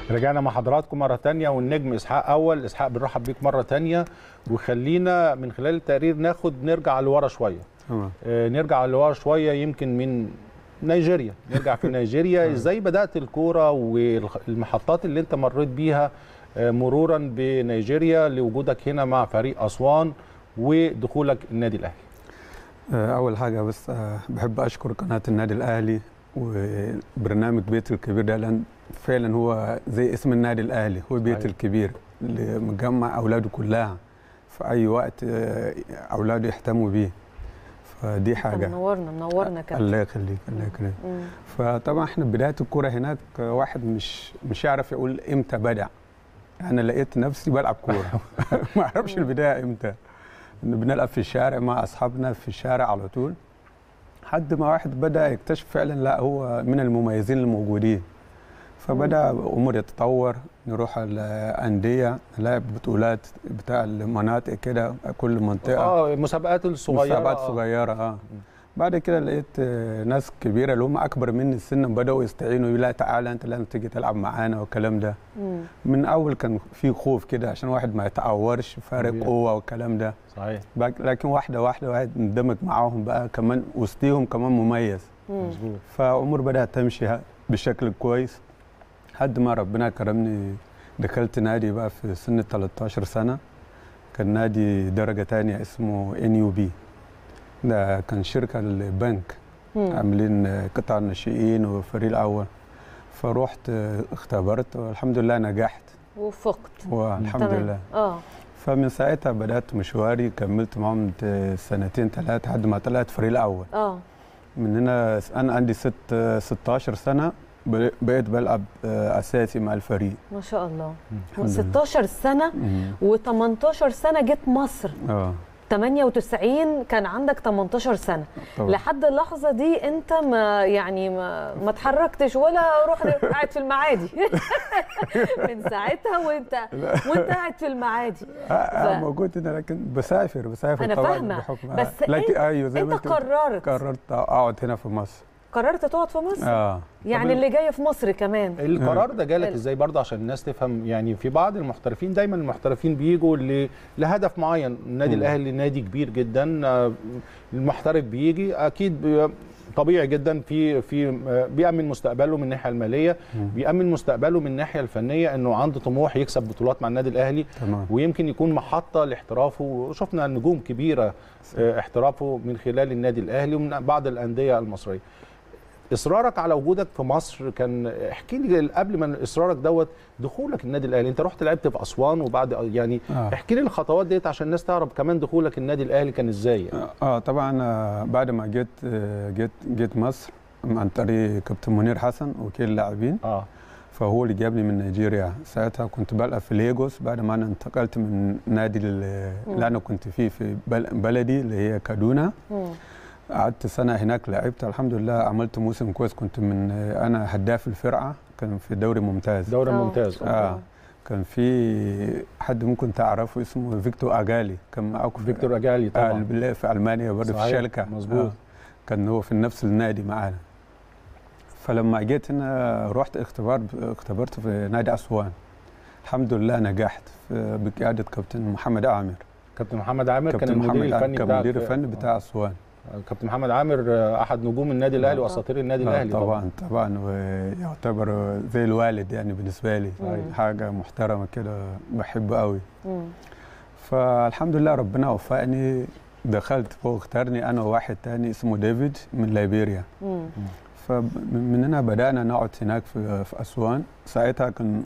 رجعنا مع حضراتكم مرة تانية، والنجم إسحاق أول. إسحاق بنرحب بيك مرة تانية، وخلينا من خلال التقرير نرجع لورا شوية. نرجع لورا شوية يمكن من نيجيريا. نرجع في نيجيريا، إزاي بدأت الكورة والمحطات اللي أنت مريت بيها مرورا بنيجيريا لوجودك هنا مع فريق أسوان ودخولك النادي الأهلي؟ أول حاجة بس بحب أشكر قناة النادي الأهلي وبرنامج بيت الكبير ده، لأن فعلا هو زي اسم النادي الأهلي، هو بيت الكبير اللي مجمع أولاده كلها في أي وقت أولاده يهتموا بيه. فدي حاجة منورنا كابتن. الله يخليك الله يخليك. فطبعا احنا بداية الكورة هناك واحد مش يعرف يقول امتى بدأ. أنا لقيت نفسي بلعب كورة ما أعرفش البداية امتى. بنلعب في الشارع مع أصحابنا في الشارع على طول، حد ما واحد بدأ يكتشف فعلا لا هو من المميزين الموجودين. فبدأ أمور يتطور، نروح الأندية نلعب بطولات بتاع المناطق كده، كل منطقة مسابقات الصغيرة، مسابقات صغيرة. بعد كده لقيت ناس كبيرة اللي هم أكبر مني سنا بدأوا يستعينوا، لا تعالى أنت لازم تيجي تلعب معانا والكلام ده. من أول كان في خوف كده عشان واحد ما يتعورش، فارق قوة والكلام ده. صحيح. لكن واحدة واحد اندمج معاهم بقى، كمان وسطيهم كمان مميز. مظبوط. فأمور بدأت تمشي بشكل كويس لحد ما ربنا كرمني، دخلت نادي بقى في سن 13 سنة. كان نادي درجة تانية اسمه NUB، ده كان شركة البنك عاملين قطاع الناشئين وفريق الأول. فروحت اختبرت والحمد لله نجحت وفقت والحمد لله. فمن ساعتها بدأت مشواري، كملت معهم سنتين ثلاثة لحد ما طلعت فريق الأول. من هنا أنا عندي 16 سنة بقيت بلعب أساسي مع الفريق. ما شاء الله. 16 سنة و18 سنة جيت مصر. 98 كان عندك 18 سنة طبعا. لحد اللحظة دي انت ما اتحركتش ولا رحت قاعد في المعادي من ساعتها وانت قاعد في المعادي. موجود هنا لكن بسافر انا فاهمة بس ايوه زي انت قررت اقعد هنا في مصر. قررت تقعد في مصر؟ يعني اللي جاي في مصر كمان. القرار ده جالك ازاي برضه عشان الناس تفهم؟ يعني في بعض المحترفين دايما المحترفين بيجوا لهدف معين. النادي الاهلي نادي كبير جدا، المحترف بيجي اكيد طبيعي جدا في بيأمن مستقبله من الناحيه الماليه، بيأمن مستقبله من الناحيه الفنيه، انه عنده طموح يكسب بطولات مع النادي الاهلي. ويمكن يكون محطه لاحترافه، وشفنا نجوم كبيره احترافه من خلال النادي الاهلي ومن بعض الانديه المصريه. اصرارك على وجودك في مصر كان، احكي لي قبل ما اصرارك دوت دخولك النادي الاهلي. انت رحت لعبت في اسوان وبعد يعني احكي لي الخطوات ديت عشان الناس تعرف كمان دخولك النادي الاهلي كان ازاي يعني. طبعا بعد ما جيت مصر عن طريق كابتن منير حسن وكيل اللاعبين. فهو اللي جابني من نيجيريا. ساعتها كنت بلعب في ليجوس بعد ما انا انتقلت من نادي اللي انا كنت فيه في بلدي اللي هي كادونا. قعدت سنة هناك لعبت الحمد لله، عملت موسم كويس. كنت أنا هداف الفرقة، كان في دوري ممتاز. دوري ممتاز. كان في حد ممكن تعرفه اسمه فيكتور أجالي، كان معاكم فيكتور أجالي طبعا في ألمانيا برضه في الشركة. مظبوط. كان هو في نفس النادي معانا. فلما جيت هنا رحت اختبرت في نادي أسوان. الحمد لله نجحت بقيادة كابتن محمد عامر. كابتن محمد عامر كان المدير الفني بتاع المدير الفني بتاع أسوان. كابتن محمد عامر احد نجوم النادي الاهلي واساطير النادي الاهلي. طبعا ويعتبر زي الوالد يعني بالنسبه لي. حاجه محترمه كده، بحبه قوي. فالحمد لله ربنا وفقني، دخلت واختارني انا وواحد تاني اسمه ديفيد من ليبيريا. فمن هنا بدانا نقعد هناك في اسوان. ساعتها كان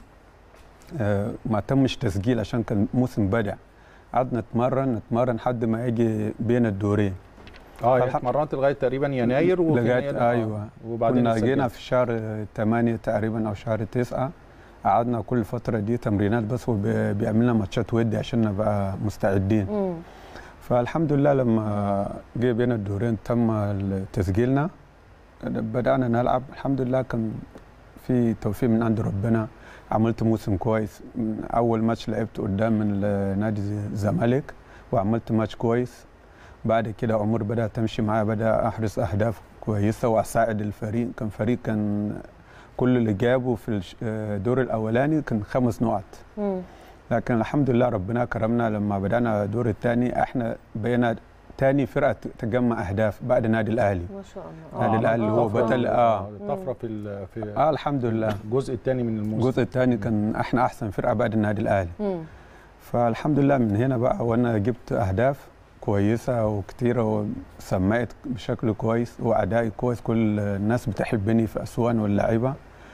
ما تمش تسجيل عشان كان موسم بدأ. قعدنا نتمرن لحد ما يجي بين الدورين. اتمرنت لغايه تقريبا يناير ايوه. وبعدين كنا جينا في شهر 8 تقريبا او شهر 9. قعدنا كل الفتره دي تمرينات بس، وبيعمل لنا ماتشات ودي عشان نبقى مستعدين. فالحمد لله لما جه بين الدورين تم تسجيلنا، بدانا نلعب. الحمد لله كان في توفيق من عند ربنا، عملت موسم كويس. اول ماتش لعبت قدام من نادي الزمالك وعملت ماتش كويس. بعد كده امور بدات تمشي معايا، بدا احرز اهداف كويسه واساعد الفريق. كان كل اللي جابوا في الدور الاولاني كان 5 نقط. لكن الحمد لله ربنا كرمنا لما بدانا الدور الثاني احنا بقينا ثاني فرقه تجمع اهداف بعد النادي الاهلي. ما شاء الله. النادي الاهلي هو بطل. طفره في الحمد لله الجزء الثاني من الموسم. الجزء الثاني كان احنا احسن فرقه بعد النادي الاهلي. فالحمد لله من هنا بقى وانا جبت اهداف كويسه وكتيره وسمعت بشكل كويس وادائي كويس، كل الناس بتحبني في اسوان واللعيبه.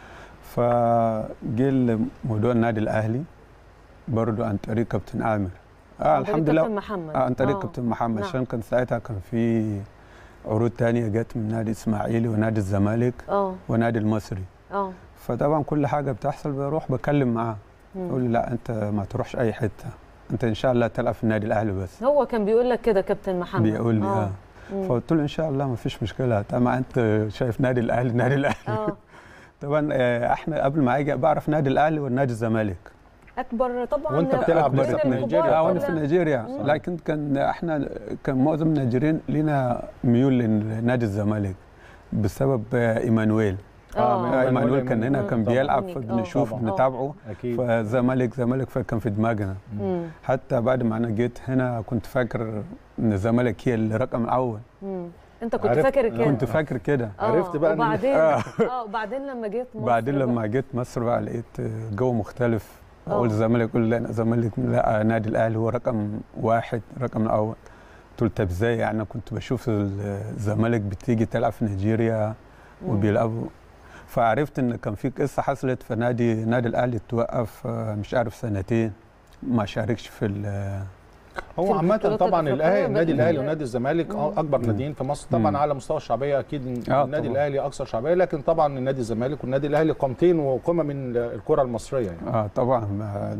فجه موضوع النادي الاهلي برضه عن طريق كابتن عامر. الحمد لله كابتن محمد. عن طريق كابتن محمد عشان كان ساعتها كان في عروض ثانيه جت من نادي اسماعيلي ونادي الزمالك ونادي المصري. فطبعا كل حاجه بتحصل بروح بكلم معاه يقول لي لا انت ما تروحش اي حته، انت ان شاء الله تلعب في النادي الاهلي بس. هو كان بيقول لك كده كابتن محمد؟ بيقول لي فقلت له ان شاء الله ما فيش مشكله طبعا انت شايف نادي الاهلي النادي الاهلي. طبعا احنا قبل ما اجي بعرف نادي الاهلي والنادي الزمالك اكبر طبعا. وانت بتلعب في نيجيريا. وانا في نيجيريا لكن كان معظم النيجيريين لينا ميول لنادي الزمالك بسبب ايمانويل. ايمانويل كان هنا كان بيلعب فبنشوف بنتابعه فالزمالك فكان في دماغنا. حتى بعد ما انا جيت هنا كنت فاكر ان الزمالك هي الرقم الاول. انت كنت فاكر كده؟ كنت فاكر كده. عرفت بقى وبعدين وبعدين لما جيت مصر بعدين لما جيت مصر بقى لقيت جو مختلف. اقول الزمالك يقول لا الزمالك لا نادي الاهلي هو رقم 1 رقم الاول. قلت طب ازاي يعني؟ انا كنت بشوف الزمالك بتيجي تلعب في نيجيريا وبيلعبوا. فعرفت ان كان في قصه حصلت في نادي الاهلي توقف مش عارف 2 سنين ما شاركش في هو عامة طبعا النادي الاهلي ونادي الزمالك اكبر ناديين في مصر طبعا على مستوى الشعبيه. اكيد النادي الاهلي اكثر شعبيه، لكن طبعا النادي الزمالك والنادي الاهلي قامتين وقمه من الكره المصريه يعني. طبعا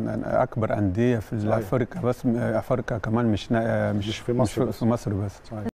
اكبر انديه في افريقيا، بس افريقيا كمان مش في مصر بس.